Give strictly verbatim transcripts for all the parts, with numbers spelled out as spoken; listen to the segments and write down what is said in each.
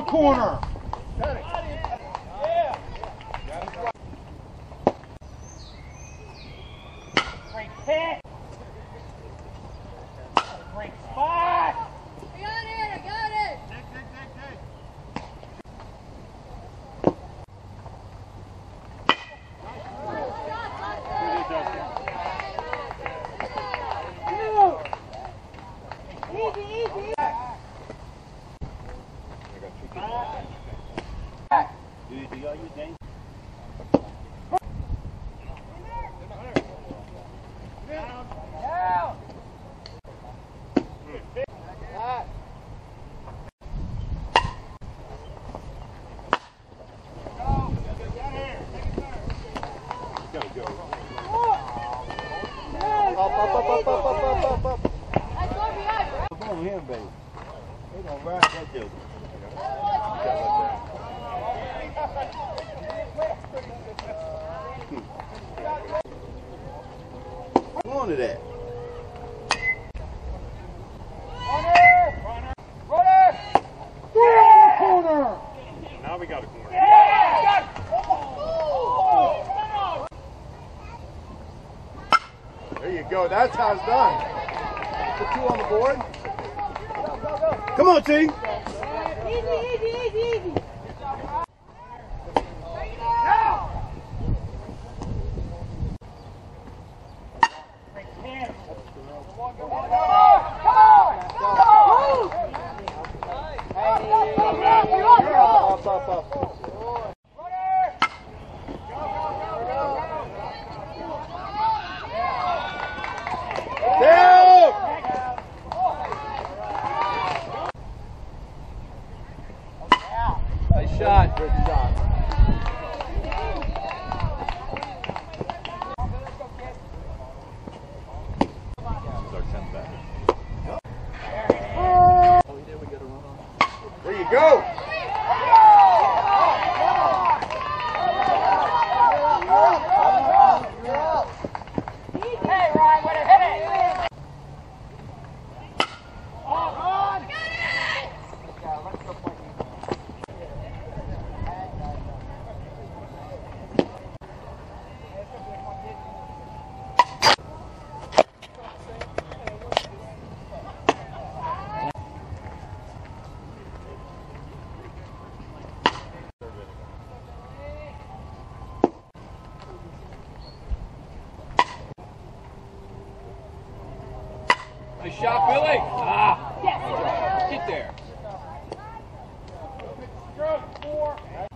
corner. Great hit. Great spot. I got it, I got it. Dig, dig, dig, dig. Easy, easy. Do you use James? On him, baby. They gonna ride that dude. Come on to that. Runner! Runner! Runner! Yeah, corner. Now we got a corner. Yeah! There you go. That's how it's done. Put two on the board. Come on, T. Easy, easy, easy, easy. Up, up, up. Nice shot. Good shot. There you go. Hey, Ryan, way to hit it! Oh, on! Nice shot, Billy. Ah, yes. Get there. Stroke four.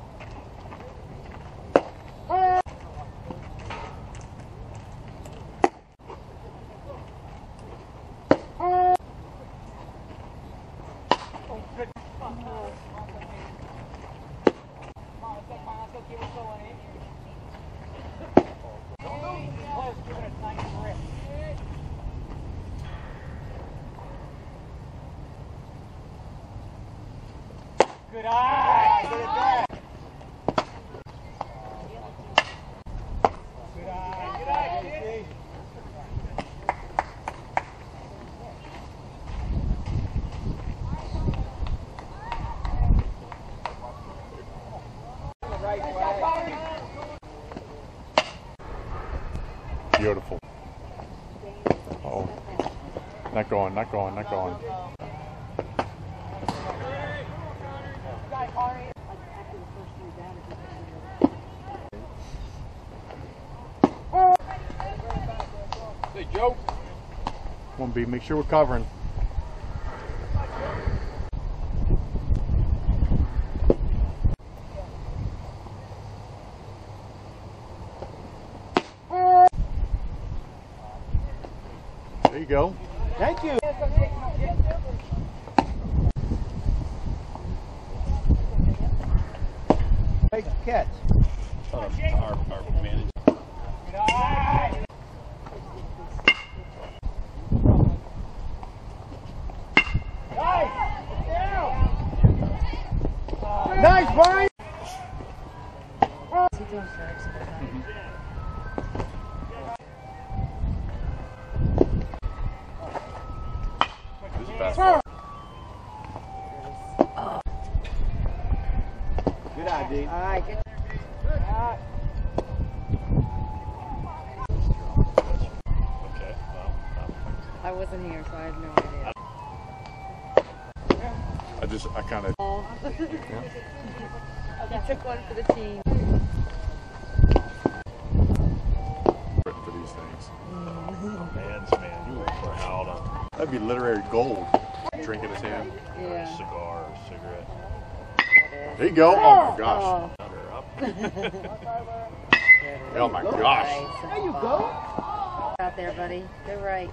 Good eye! Good eye! Good eye, kid! Beautiful. Uh-oh. Not going, not going, not going. Hey, Joe. One B, make sure we're covering. There you go. Thank you. Take the catch. Our, our, our manager. Good eye! Nice, Brian. This is basketball. try, D. All right, good. Okay, well, I wasn't here, so I have no idea. I just, I kind of. Oh. You took one for the team. For these things. Man's man, you work for Howden. That'd be literary gold. Drinking his hand. Yeah. Cigar or cigarette. There you go. Oh my gosh. Oh. Under up. Oh my gosh. There you go. Out there, buddy. Good right.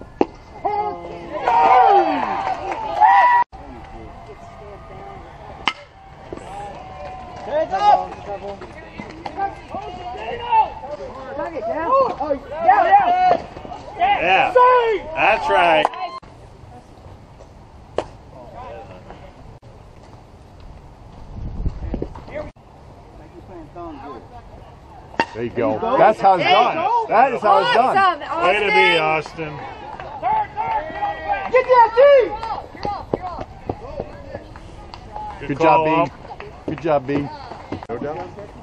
Hands up! Trouble. Knock it down. Oh, down, down. Yeah, that's right. There you go. That's how it's There you done. go. That is how it's done. Awesome, Way to be, Austin. Austin. Get that D! Good, Good call, job, Up. B. Good job, B. Go down.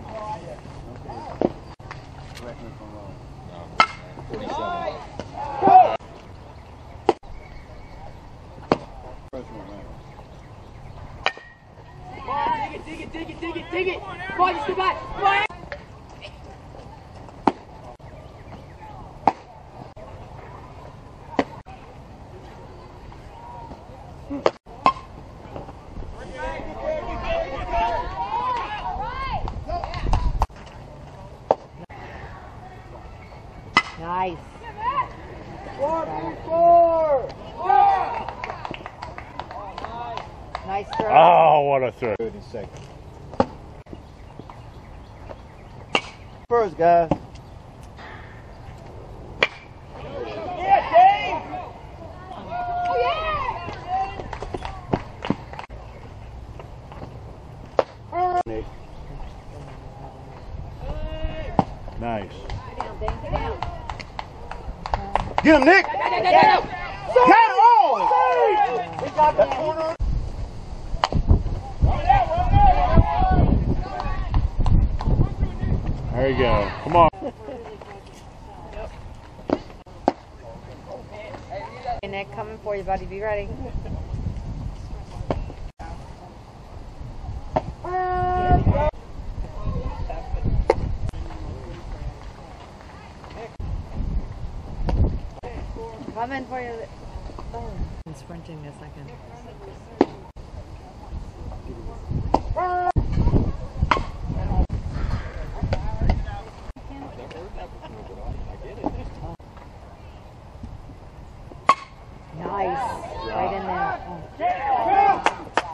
Dig it, dig it, dig it, dig it! Come on, you stay back! Come on! Nice. Nice throw. Oh, what a throw. Good in second. First, guys. Yeah, Dave! Nick. Nice. Get him, Nick! Get him! We got the corner. There you go. Come on. Hey, Nick, coming for you, buddy. Be ready. Coming for you. Oh, I'm sprinting a second. Nice. Right in there. Oh.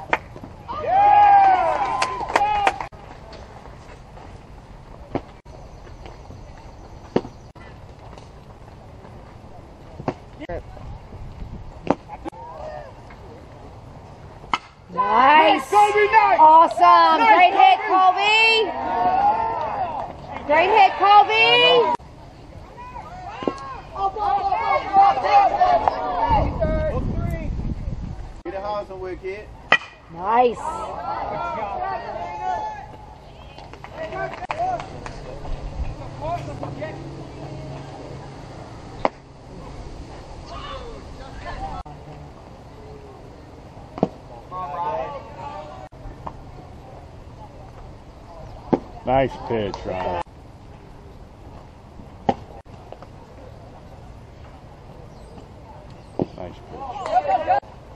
Nice. Awesome. Great hit, Colby. Great hit, Colby. Get a house somewhere, kid. Nice. Nice pitch, Ryan. Nice pitch.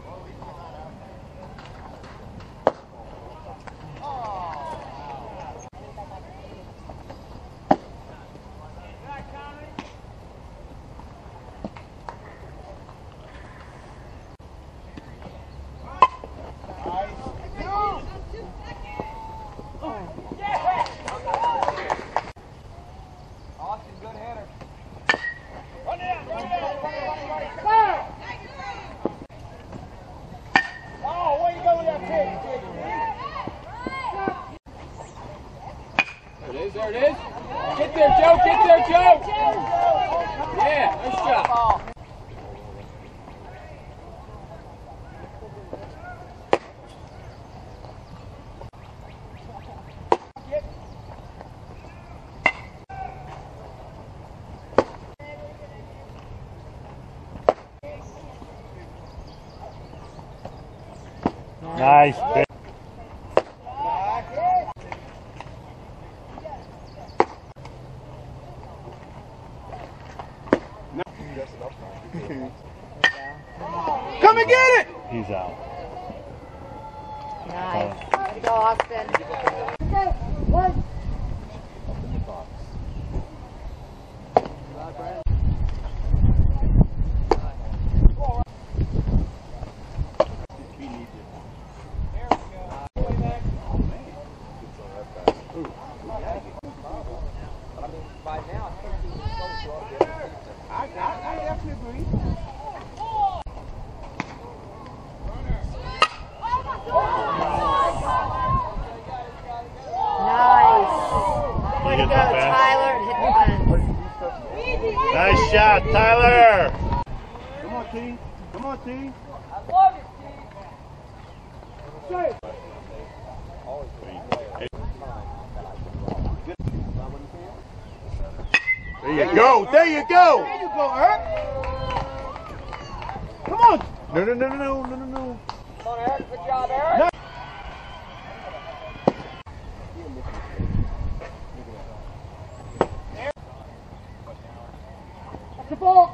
Austin, good hitter. Run it out, run it out, run it out, run it out. Oh, where you go with that pitch, kid? There it is, there it is. Get there, Joe, get there, Joe. Yeah, nice job. Nice pitch. Come and get it! He's out. Nice. Way to go, Austin. Way to go, Tyler, and hit the fence. Nice shot, Tyler. Come on, T. Come on, T. There you go. There you go. There you go, Eric. Come on. No, no, no, no, no, no, no, no. Come on, Eric. Good job, Eric. No. That's the ball.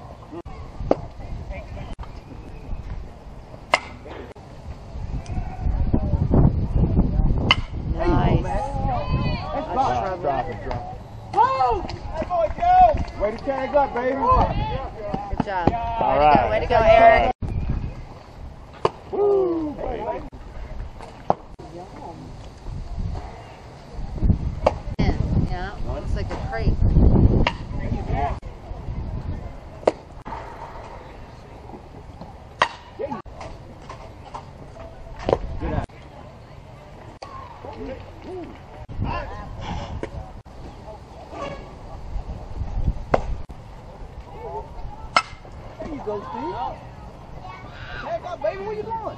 Nice. Drop, drop it, drop it. Way to tag up, baby. Good job. All Way to go, right. way to go, Eric. Woo, baby. Yeah, looks like a crate. There you go, Steve. Tag up, baby. Where you going?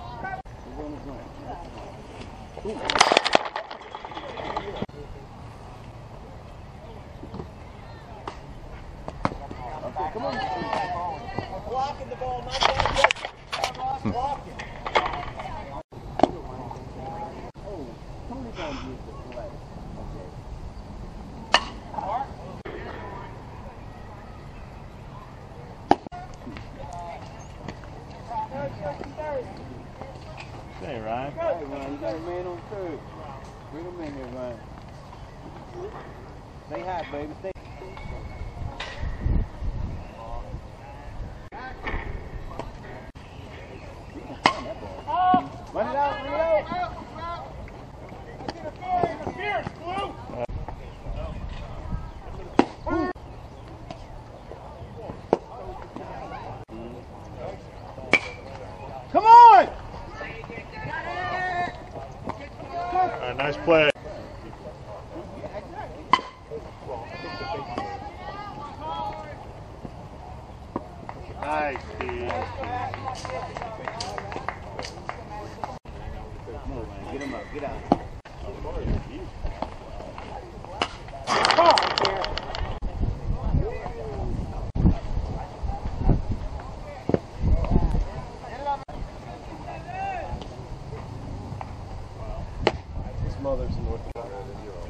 Okay, come on. Blocking the ball, not blocking. Blocking. Oh, Tony gonna use the play. Hey, Ryan. Hey, Ryan, you got a man on third. Bring him in here, Ryan. Say hi, baby. Say Run it out, run it out. Come on! All right, nice play. Nice, Steve. Get him up, get out. His mother's in North Carolina than you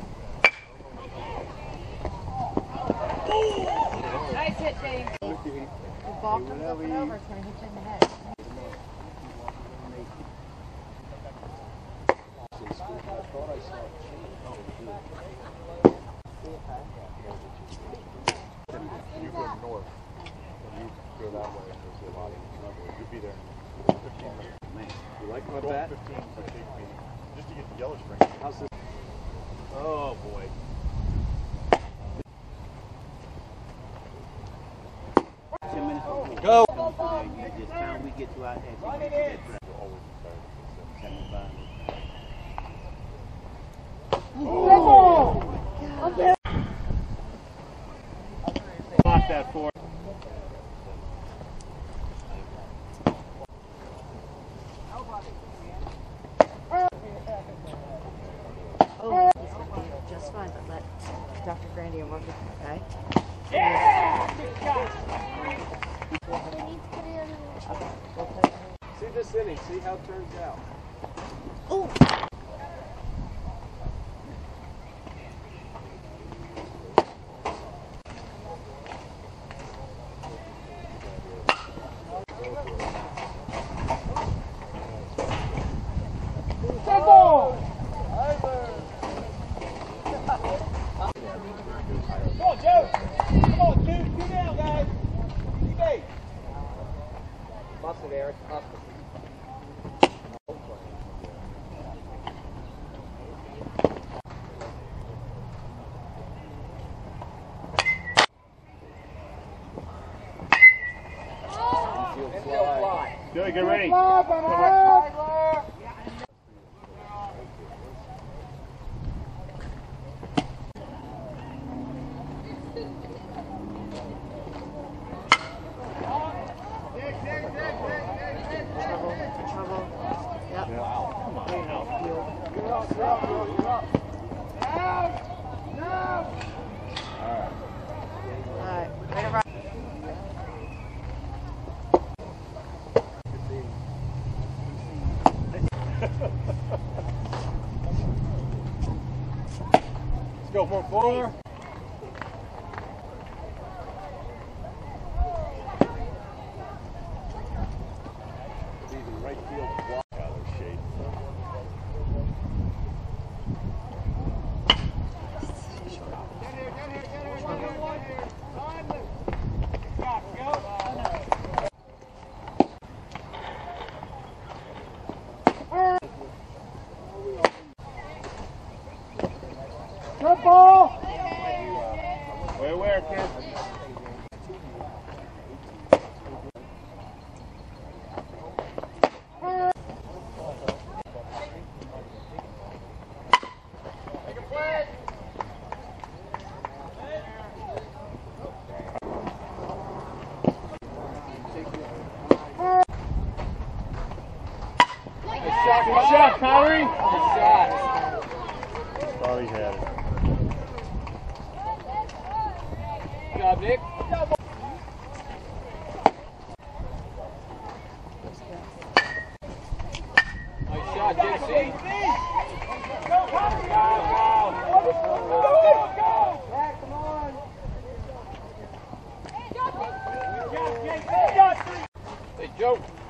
are. Nice hit, James. The ball comes up and over, it's going to hit you in the head. You go north, and you go that way, and there's a lot of you'll be there in fifteen minutes. Man, you like my bat? fifteen to take me, just to get the yellow string. How's this? Oh, boy. ten minutes. Go! This time we get to our exit. Run it in. You'll always be tired. seventy-five. Block that for. Oh, he's going to be just fine, but let Doctor Grandier work with him, okay? Yeah! Good shot. Okay, we'll play. this inning. See how it turns out. Come on, Joe. Come on, two, two down, guys. Stay. Muscle there. It's muscle. Infield fly. Joey, get ready. Trouble, trouble. Yep. Alright, right around. Let's go for four. Right field block out of shade. Good ball. Where, where, kid? Good shot, Connery. Good shot. Thought he had it. Good job, Nick. Nice shot, J C. Hey, Joe.